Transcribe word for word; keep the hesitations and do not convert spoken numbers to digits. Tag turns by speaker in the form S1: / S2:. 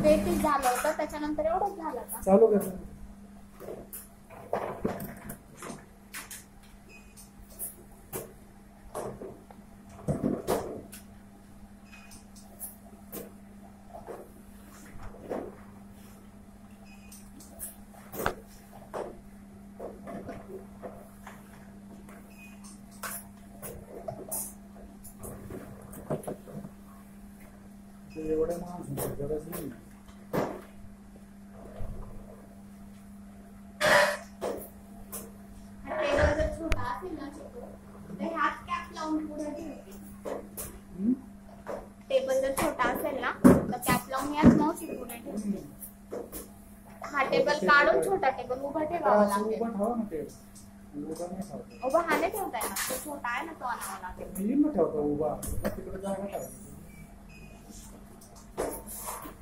S1: बेतीस झालं होतं त्याच्यानंतर एवढंच झालं का?
S2: चालू कर. एवढे माणूस गरज नाही.
S1: टेबल जर छोटा असेल ना तर हात कॅप लावून पुढे ठेवते. टेबल जर छोटा असेल ना तर कॅप लावून याच मावशी पुढे ठेवते. हा टेबल काढून छोटा टेबल उभा ठेवावा लागेल.
S2: उभा ठेवा ना टेबल. उभा नाही ठेवता.
S1: उभा हा नाही ठेवता येणार. तो छोटा आहे ना तो आणावा लागेल.
S2: मी ठेवतो उभा. तिकडे जागा ठेवा.